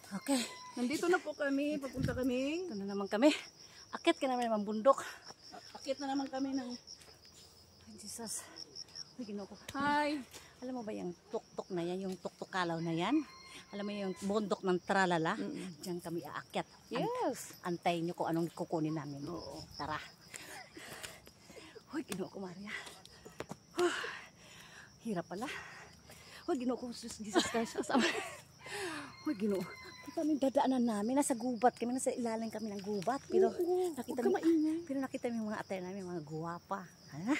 Okay. Nandito na po kami. Papunta kami. Ito na naman kami. Akit ka naman naman bundok. Akit na naman kami ng... Ay, Jesus. Uy, Ginoo ko. Hi. Alam mo ba yung tuktok na yan? Yung tuktok kalaw na yan? Alam mo yung bundok ng Tralala? Diyan kami aakyat. Yes. Antayin nyo kung anong kukunin namin. Oo. Tara. Uy, Ginoo ko, Maria. Hirap pala. Uy, Ginoo ko, Jesus Christ. Uy, Ginoo. Kita mo yung dadaanan namin. Nasa gubat kami. Nasa ilalim kami ng gubat. Pero nakita mo, yung mga atay namin, mga guwapa. Ha?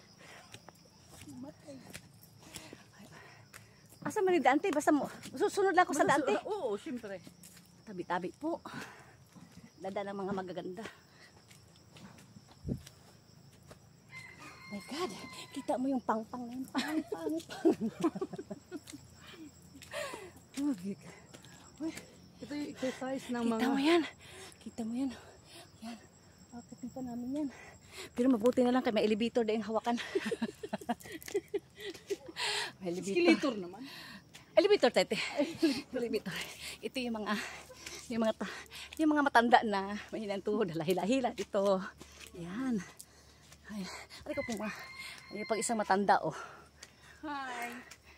Asa man yung daante? Basta mo. Susunod lang ako sa daante. Oo, syempre. Tabi-tabi po. Dada ng mga magaganda. My God. Kita mo yung pang-pang na yun. Pang-pang. Oh, big. Uy. Ito yung exercise ng mga... Kita mo yan. Kita mo yan. Yan. Akatin pa namin yan. Pero mabuti na lang kay may elevator din hawakan. May Escalator naman. Elevator, tete. Elevator. Ito yung mga matanda na mahinang tuhod, hila-hila dito. Yan. Ay, ko po mga. Ay, pag isang matanda, oh. Hi.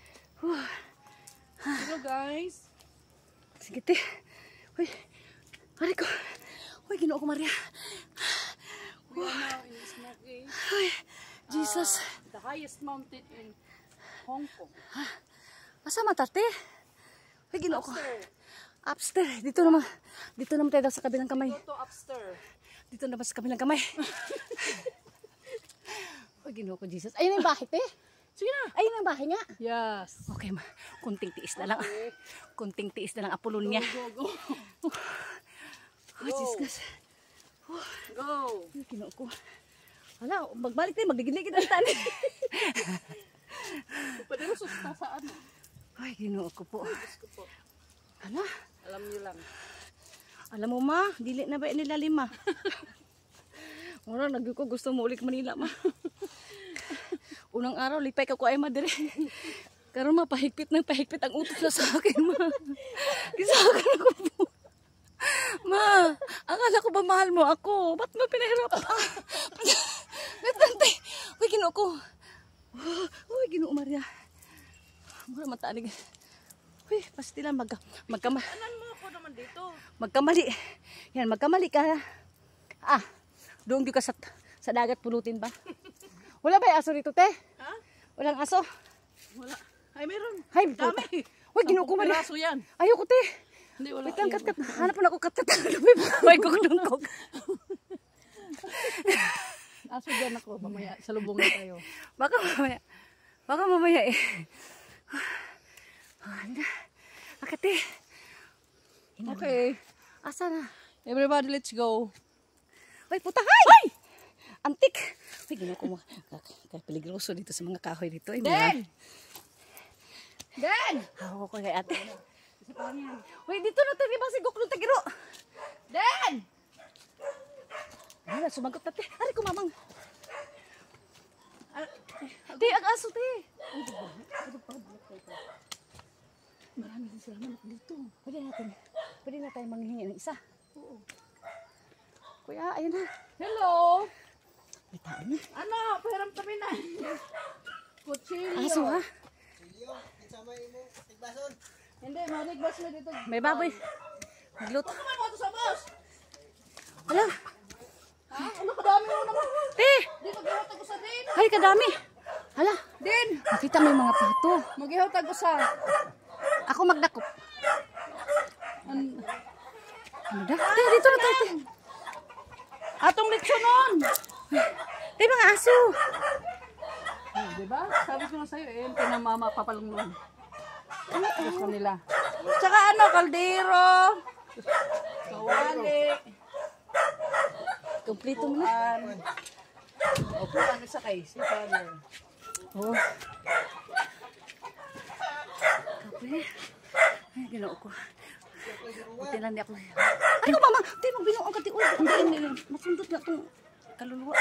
Hello, guys. Sige, te. Uy, ko. Uy, Ginoo ko, Maria. We are now in Smoky. Ay, Jesus. The highest mountain in Hong Kong. Asa matarte? Uy, Ginoo ko. Upstairs. Upstairs. Dito naman tayo sa kabilang kamay. Go to upstairs. Dito naman sa kabilang kamay. Uy, Ginoo ko, Jesus. Ayun ang bahay, te. Sige na. Ayun ang bahay nga. Yes. Okay, kunting tiis na lang. Okay. Kunting tiis na lang Apolonia. Go. Oh, Jesus. Go. Uy, Ginoo ko. Hala, magbalik tayo, magligid-ligid ang tani. Pwede mo susta saan? Ay, Ginoo ko po. Gusto po. Hala, Alam niyo lang. alam mo ma, dili na ba nila 5? Mura, ko gusto mo ulit Manila ma. Unang araw, lipay ka ko ay madire. Karon ma, pahigpit ang utos na sa akin ma. Gisakan ako po. Ma, akala ko ba mahal mo ako? Ba't mo pinahirap? Natantay. Uy, Ginoo ko. Uy, Ginoo Maria. Mura matanig. Uy, pastilan magkamali. Anan mo ako naman dito. Magkamali. Yan, magkamali ka. Doon ka sa dagat pulutin ba? Wala ba yung aso rito, te? Ha? Walang aso? Wala. Ay, meron. Hay, Dami. Uy, Ginoo ko Maria. Piraso yan. Ayoko, te. Hindi, wala. Wait lang, kat. Hanap na ako kat. May kukdungkog. Aso dyan ako. Mamaya, salubong na tayo. Baka mamaya eh. Bakit eh? Okay. Asa na? Everybody, let's go. Uy, puta, hay! Antik! Uy, Ginoo ko mo. Peligroso dito sa mga kahoy dito. Den! Hawa ko kay ate. Uy, dito na tayo. Bang sigok nung tagiro. Den! Ay, sumagot na te. Ari ko, mamang. Te, ang aso, te. Marami din sila manok dito. Pwede na tayo manghingi ng isa. Oo. Kuya, ayun na. Hello! May tao na. Ano? Pahiram kami na. Kutsilyo. Aso, ha? Hindi, marigbas na dito. May baboy. Magluto. Huwag naman mo ito sa boss. Hala. Ha? Ano kadami mo naman? Te! Dito magihawtag ko sa din. Ay, kadami. Hala. Din! Nakita mo yung mga pato. Magihawtag ko sa... Ako magdakop. An... Ano da? Te, dito na tayo, te. Atong leksyonon! Te, mga aso. Diba? Sabi ko na sa'yo eh, pinamama papalunglong. Gusto nila. Tsaka ano, kaldero. Kawali. Kompleto mo na. Opo, ano sa kay? Si Father. Oh. Kape. Ay, Ginoo ko. Buti lang di ako. Ay, ko mama. Te, magbinuang ka ti. Uy, hindi. Masundot na itong kaluluwa.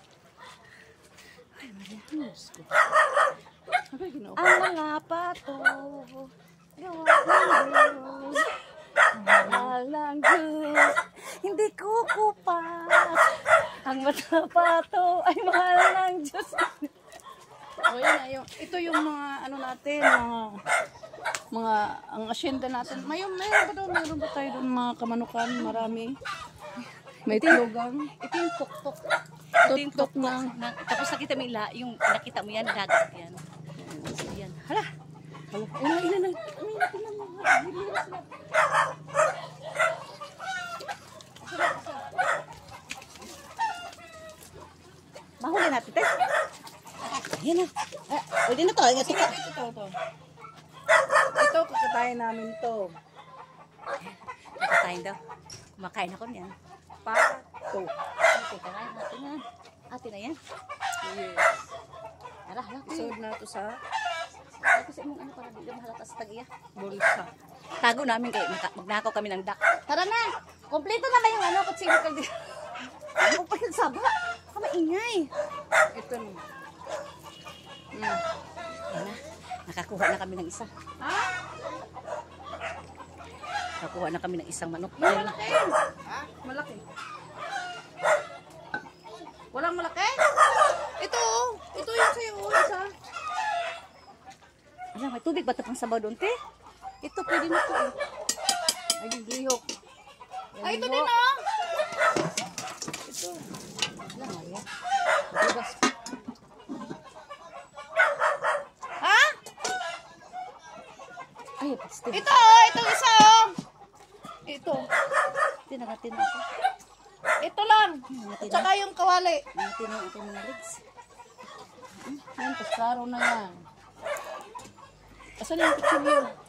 Ay, Maria. Diyos ko. Ay, Ginoo. Ang mga pato. Gawa ng Diyos. Hindi kukupas. Ang matapato ay mahal ng Diyos. O yan na, ito yung mga ano natin, mga ang asyenda natin. Mayroon ba tayo doon mga kamanukan, marami. May tulogang. Ito yung tuktok. Tuktok na. Tapos nakita mo yung nakita mo yan, dagat yan. So, yan. Hala. Ina. Mahuli natin, te. Ayan na. Pwede na to. Ito. Ito, kakatayin namin to. Nakatayin daw. Kumakain ako niyan. Pato. Okay, kakain natin yan. Atin na yan. Yes. Hala. Isod na to sa Kasi mong ano para dito mahalata sa tagiya. bulsa. Tago namin kayo. Magnakaw kami ng duck. Tara na. Kompleto na ba yung ano? Kutsilo ka dito. Ano pa yung saba? Maingay. Ito no. Ayan na. Nakakuha na kami ng isa. Ha? Nakakuha na kami ng isang manok. Malaki. Malaki. Walang malaki? Ito yung sa'yo, isa. Alam, may tubig ba ito pang sabaw doon, te? Ito, pwede na ito. Ay, gigihok. Ay, ito Gigihok. din oh. Ito. Wala, Maria. Bugas. Ha? Ay, pasti. Ito isa oh. Ito. Tinagatin ako. Ito lang. Tsaka yung kawali. Natin yung ating mga legs. Yan, klaro na yan. Asan yung kutsilyo?